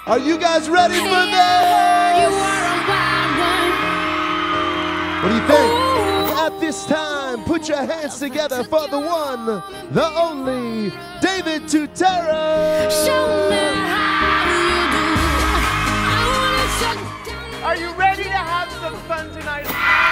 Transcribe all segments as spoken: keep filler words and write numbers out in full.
Are you guys ready for this? What do you think? At this time, put your hands together for the one, the only, David Tutera. Are you ready to have some fun tonight?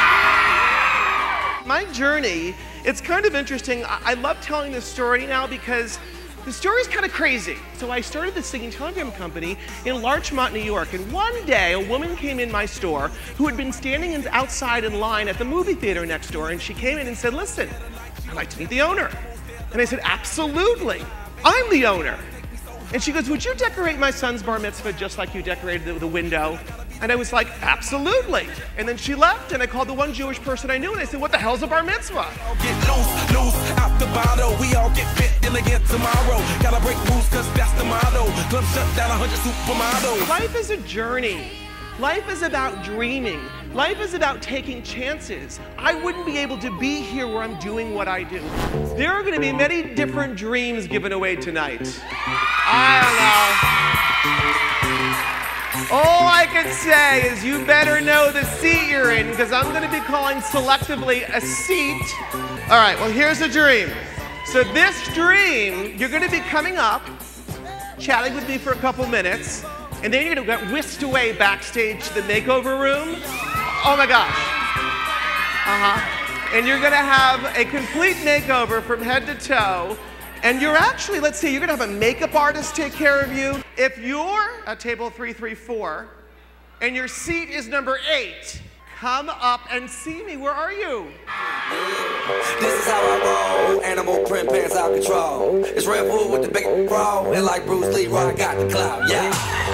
My journey, it's kind of interesting. I, I love telling this story now because the story's kind of crazy. So I started this singing telegram company in Larchmont, New York, and one day a woman came in my store who had been standing in, outside in line at the movie theater next door, and she came in and said, "Listen, I'd like to meet the owner." And I said, "Absolutely, I'm the owner." And she goes, "Would you decorate my son's bar mitzvah just like you decorated the, the window?" And I was like, "Absolutely." And then she left, and I called the one Jewish person I knew, and I said, "What the hell's a bar mitzvah?" Get loose, loose, out the bottle. We all get fit in again tomorrow. Gotta break rules, cause that's the motto. Club shut down, a hundred supermodels. Life is a journey. Life is about dreaming. Life is about taking chances. I wouldn't be able to be here where I'm doing what I do. There are gonna be many different dreams given away tonight. I don't know. All I can say is you better know the seat you're in, because I'm going to be calling selectively a seat. All right, well, here's the dream. So this dream, you're going to be coming up, chatting with me for a couple minutes, and then you're going to get whisked away backstage to the makeover room. Oh my gosh. Uh-huh. And you're going to have a complete makeover from head to toe. And you're actually, let's see, you're gonna have a makeup artist take care of you. If you're at table three three four and your seat is number eight, come up and see me. Where are you? This is how I roll. Animal print pants out control. It's Red Bull with the big bro. And like Bruce Lee, I got the clout. Yeah.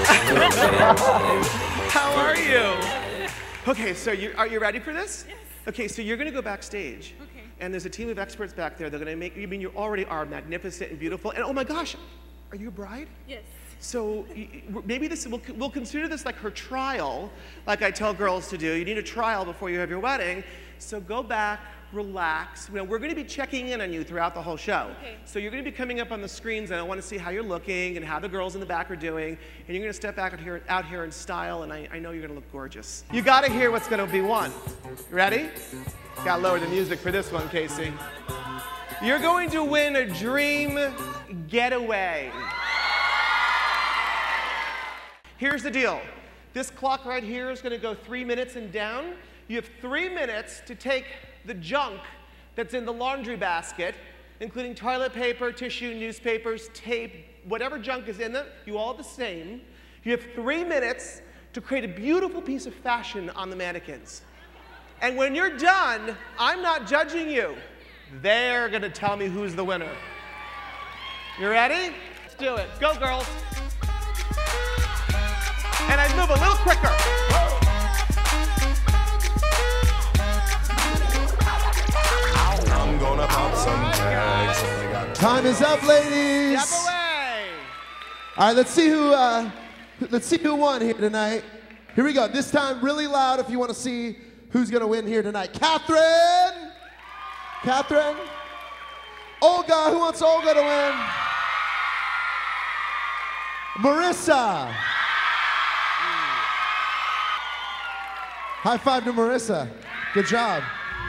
How are you? Okay, so you, are you ready for this? Yes. Okay, so you're gonna go backstage. Okay. And there's a team of experts back there. They're going to make, I mean, you already are magnificent and beautiful. And oh my gosh, are you a bride? Yes. So maybe this, we'll, we'll consider this like her trial, like I tell girls to do. You need a trial before you have your wedding. So go back, relax. You know, we're going to be checking in on you throughout the whole show. Okay. So you're going to be coming up on the screens, and I want to see how you're looking and how the girls in the back are doing. And you're going to step back out here, out here in style, and I, I know you're going to look gorgeous. You got to hear what's going to be won. Ready? Gotta lower the music for this one, Casey. You're going to win a dream getaway. Here's the deal. This clock right here is gonna go three minutes and down. You have three minutes to take the junk that's in the laundry basket, including toilet paper, tissue, newspapers, tape, whatever junk is in them, you all the same. You have three minutes to create a beautiful piece of fashion on the mannequins. And when you're done, I'm not judging you. They're gonna tell me who's the winner. You ready? Let's do it. Go, girls. And I move a little quicker. I'm gonna pop some tags. Time is up, ladies. Step away. All right, let's see who. Uh, let's see who won here tonight. Here we go. This time, really loud if you want to see who's gonna win here tonight. Catherine! Catherine? Olga, who wants Olga to win? Marissa! High five to Marissa. Good job.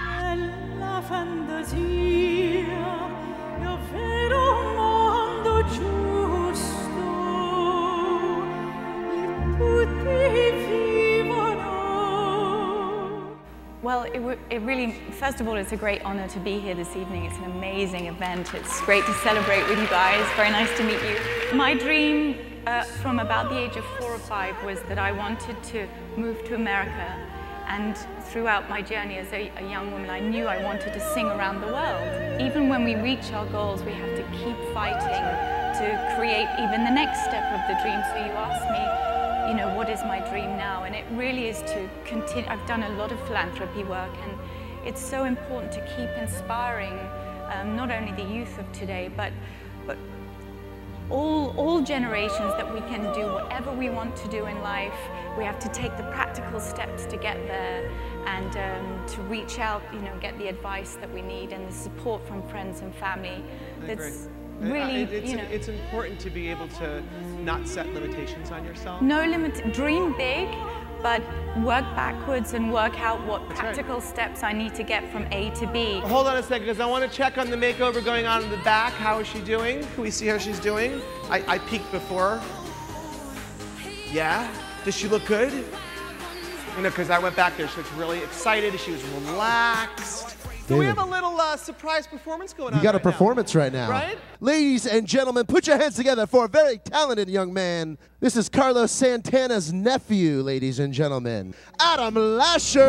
Well, it, w it really, first of all, it's a great honor to be here this evening. It's an amazing event. It's great to celebrate with you guys. Very nice to meet you. My dream uh, from about the age of four or five was that I wanted to move to America. And throughout my journey as a, a young woman, I knew I wanted to sing around the world. Even when we reach our goals, we have to keep fighting to create even the next step of the dream. So you asked me, you know, what is my dream now? And it really is to continue. I've done a lot of philanthropy work, and it's so important to keep inspiring um, not only the youth of today, but, but all, all generations, that we can do whatever we want to do in life. We have to take the practical steps to get there, and um, to reach out, you know, get the advice that we need and the support from friends and family. That's, really, it, it's, you know. It's important to be able to not set limitations on yourself. No limit, dream big, but work backwards and work out what That's practical right. steps I need to get from A to B. Hold on a second, because I want to check on the makeover going on in the back. How is she doing? Can we see how she's doing? I, I peeked before. Yeah? Does she look good? You know, because I went back there, she looks really excited. She was relaxed. So we have a little uh, surprise performance going on You got a right now. performance right now. Right? Ladies and gentlemen, put your hands together for a very talented young man. This is Carlos Santana's nephew, ladies and gentlemen, Adam Lasher.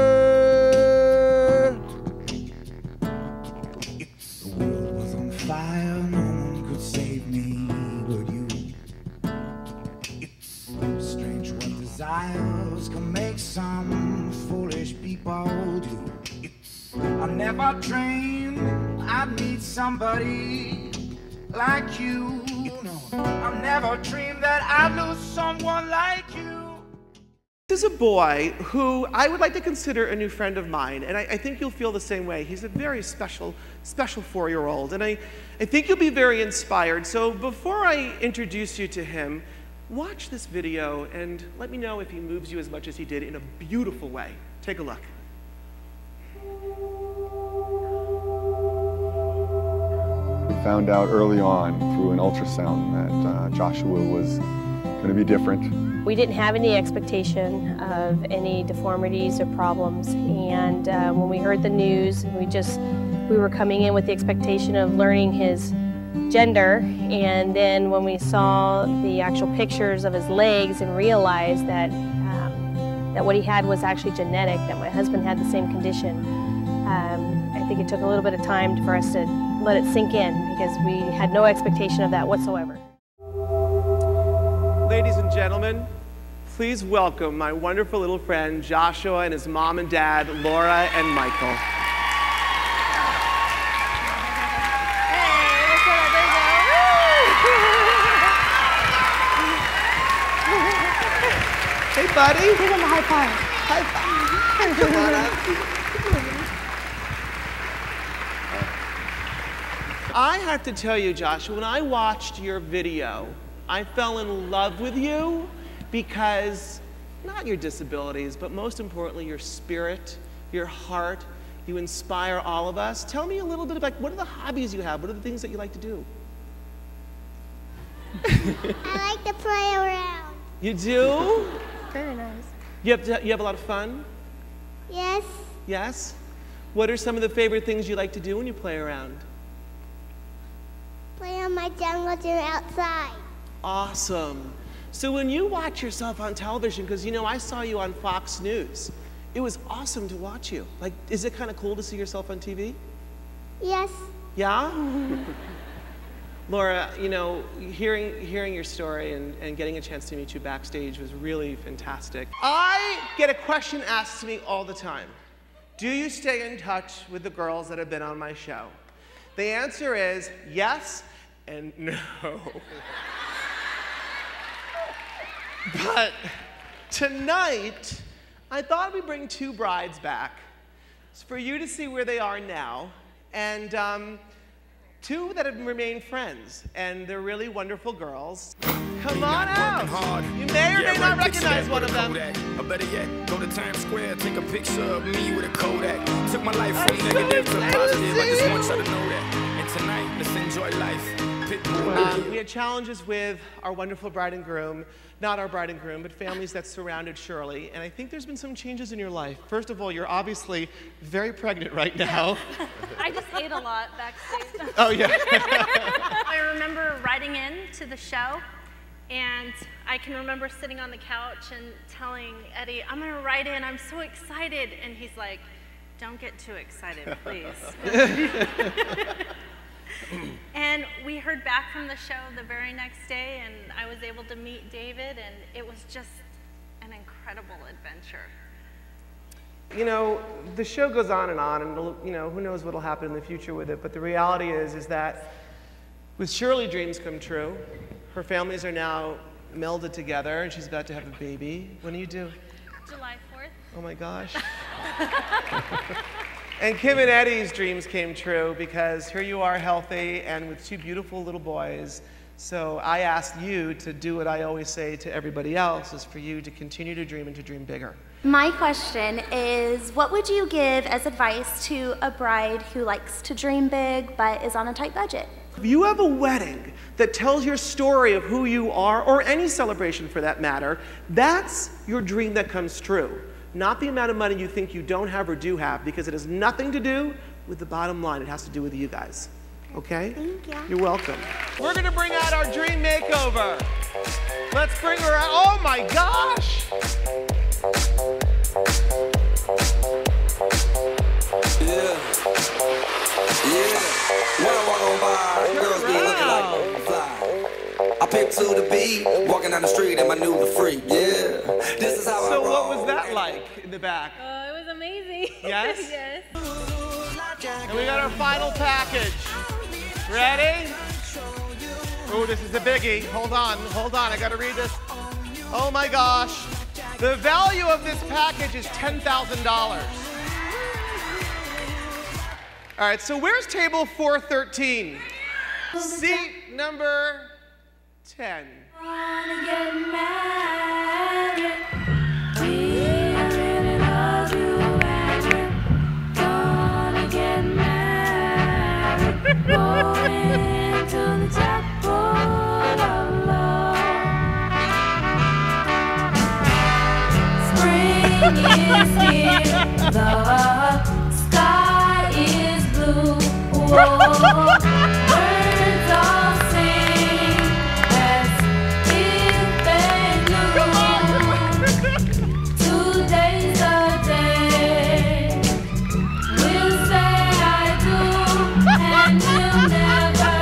If the world was on fire, no one could save me but you. It's strange what desires can make some foolish people do. I never dreamed I'd meet somebody like you. No, I never dreamed that I'd lose someone like you. This is a boy who I would like to consider a new friend of mine, and I, I think you'll feel the same way. He's a very special, special four-year-old, and I, I think you'll be very inspired. So before I introduce you to him, watch this video and let me know if he moves you as much as he did in a beautiful way. Take a look. We found out early on through an ultrasound that uh, Joshua was going to be different. We didn't have any expectation of any deformities or problems, and uh, when we heard the news, we just we were coming in with the expectation of learning his gender, and then when we saw the actual pictures of his legs and realized that um, that what he had was actually genetic, that my husband had the same condition, um, I think it took a little bit of time for us to let it sink in, because we had no expectation of that whatsoever. Ladies and gentlemen, please welcome my wonderful little friend Joshua and his mom and dad, Laura and Michael. Hey, buddy. Give him a high five. High five. Come on up. I have to tell you, Joshua, when I watched your video, I fell in love with you because, not your disabilities, but most importantly, your spirit, your heart. You inspire all of us. Tell me a little bit about, what are the hobbies you have? What are the things that you like to do? I like to play around. You do? Very nice. You have, to, you have a lot of fun? Yes, Yes? What are some of the favorite things you like to do when you play around? play on my jungle gym outside. Awesome. So when you watch yourself on television, because you know, I saw you on Fox News, it was awesome to watch you. Like, is it kind of cool to see yourself on T V? Yes, Yeah? Laura, you know, hearing, hearing your story and, and getting a chance to meet you backstage was really fantastic. I get a question asked to me all the time. Do you stay in touch with the girls that have been on my show? The answer is yes and no. But tonight, I thought we'd bring two brides back for you to see where they are now, and um, two that have remained friends, and they're really wonderful girls. Come on out. You may or may not recognize one of them. Or better yet, go to Times Square, take a picture of me with a Kodak. Took my life from negative to positive. I just want you to know that. And tonight, let's enjoy life. Um, we had challenges with our wonderful bride and groom, not our bride and groom, but families that surrounded Shirley. And I think there's been some changes in your life. First of all, you're obviously very pregnant right now. I just ate a lot backstage. Oh, yeah. I remember riding in to the show, and I can remember sitting on the couch and telling Eddie, I'm gonna ride in, I'm so excited. And he's like, don't get too excited, please. And we heard back from the show the very next day, and I was able to meet David, and it was just an incredible adventure. You know, the show goes on and on, and you know, who knows what'll happen in the future with it, but the reality is, is that with Shirley, dreams come true. Her families are now melded together, and she's about to have a baby. When do you do? July fourth. Oh my gosh. And Kim and Eddie's dreams came true because here you are healthy and with two beautiful little boys. So I asked you to do what I always say to everybody else, is for you to continue to dream and to dream bigger. My question is, what would you give as advice to a bride who likes to dream big but is on a tight budget? If you have a wedding that tells your story of who you are, or any celebration for that matter, that's your dream that comes true. Not the amount of money you think you don't have or do have, because it has nothing to do with the bottom line. It has to do with you guys. Okay? Thank you. You're welcome. We're gonna bring out our dream makeover. Let's bring her out. Oh my gosh! Yeah. Yeah. When I walk on by, girls be looking like fly. I pick to the beat, walking down the street in my new freak. Yeah. This is how I So roll. what was that like in the back? Oh, it was amazing. Yes? Yes. And we got our final package. Ready? Oh, this is a biggie. Hold on, hold on, I gotta read this. Oh my gosh. The value of this package is ten thousand dollars. All right, so where's table four thirteen? Seat number ten. Wanna get married. We really love you and we're gonna get married. Going to the chapel of love. Spring is here. The sky is blue. Whoa. Birds all sing as if they knew. Today's the day. We'll say I do, and we'll never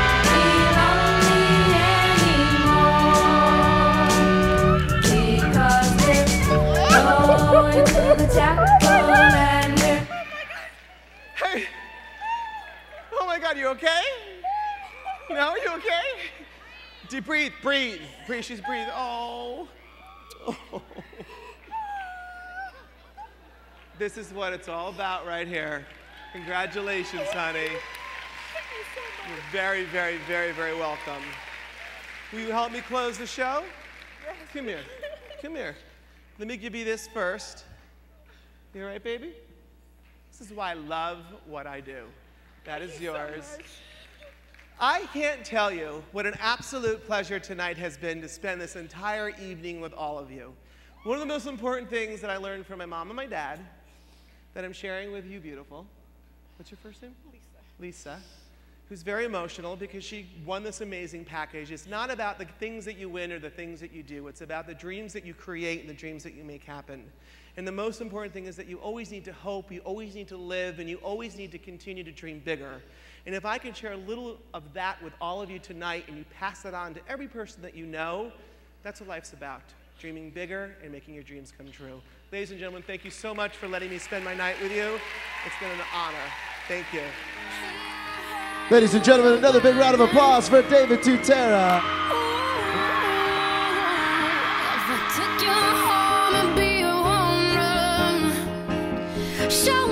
be lonely anymore. Because we're going to the chapel and we're. Hey. Oh my God, you okay? No, you okay? Deep breathe, breathe, breathe, she's breathing. Oh. Oh. This is what it's all about right here. Congratulations, honey. You're very, very, very, very welcome. Will you help me close the show? Yes. Come here, come here. Let me give you this first. You all right, baby? This is why I love what I do. That is yours. So I can't tell you what an absolute pleasure tonight has been to spend this entire evening with all of you. One of the most important things that I learned from my mom and my dad that I'm sharing with you, beautiful. What's your first name? Lisa. Lisa, who's very emotional because she won this amazing package. It's not about the things that you win or the things that you do. It's about the dreams that you create and the dreams that you make happen. And the most important thing is that you always need to hope, you always need to live, and you always need to continue to dream bigger. And if I can share a little of that with all of you tonight and you pass that on to every person that you know, that's what life's about. Dreaming bigger and making your dreams come true. Ladies and gentlemen, thank you so much for letting me spend my night with you. It's been an honor. Thank you. Ladies and gentlemen, another big round of applause for David Tutera. Take you home and be a woman. Show